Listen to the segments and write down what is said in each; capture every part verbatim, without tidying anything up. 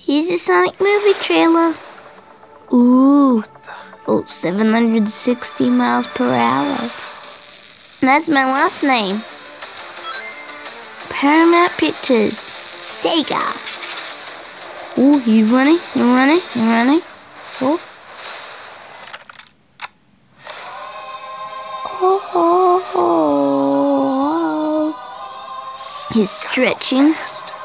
Here's the Sonic movie trailer. Ooh. Oh, seven hundred sixty miles per hour. That's my last name. Paramount Pictures. Sega. Ooh, he's running, he's running, he's running. Oh. Oh, oh, oh. He's stretching.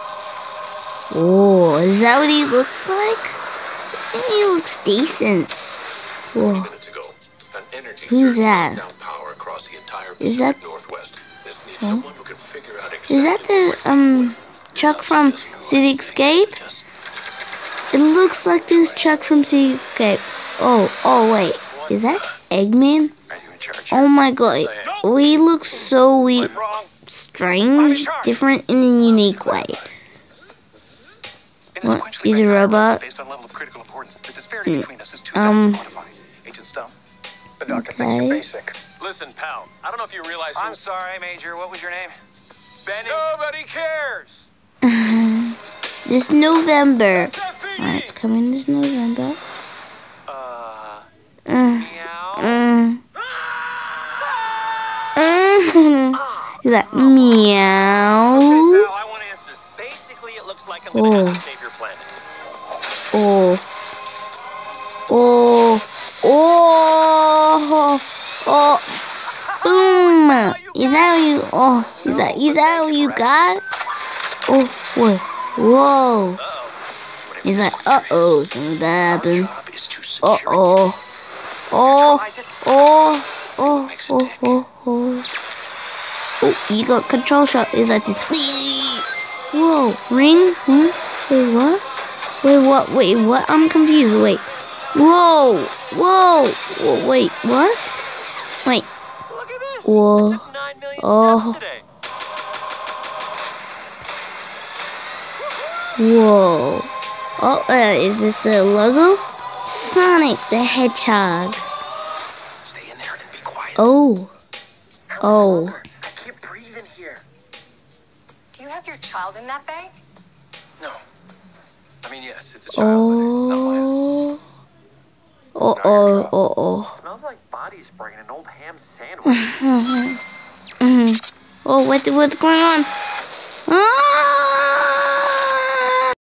Oh, is that what he looks like? He looks decent. Whoa. Who's that? Is that? Oh. Is that the um truck from Cityscape? It looks like this truck from Cityscape. Oh, oh wait, is that Eggman? Oh my god, we look so weird, strange, different in a unique way. What? He's a robot. Mm. Um. Okay. Listen, pal. I don't know if you realize. I'm sorry, Major. What was your name? Benny. Nobody cares. This November. Alright, it's coming this November. Uh. Uh. Uh. Uh. Is that meow? I want answers. Basically, it looks like I'm gonna have to save your planet. Oh. Oh. Oh. Oh. Boom. Is that how you? Oh. Is that? Is that how you got? Oh. Whoa. Whoa. He's like, uh oh, something bad happened. Uh oh. Oh. Oh. Oh. Oh. Oh. Oh. Oh, you got control shot. Is that this? Whoa. Ring? Hmm? Wait, what? Wait, what? Wait, what? I'm confused. Wait. Whoa. Whoa. Whoa. Wait, what? Wait. Look at this. Whoa. It took nine million Oh. steps today. Whoa. Oh, uh, is this a logo? Sonic the Hedgehog. Stay in there and be quiet. Oh. Oh. I can't breathe in here. Do you have your child in that bag? No. I mean, yes, it's a child, but it's not mine. Oh. Oh, oh, oh, oh. It smells like body spray and an old ham sandwich. Mm-hmm. Oh, what, what's going on? Ah!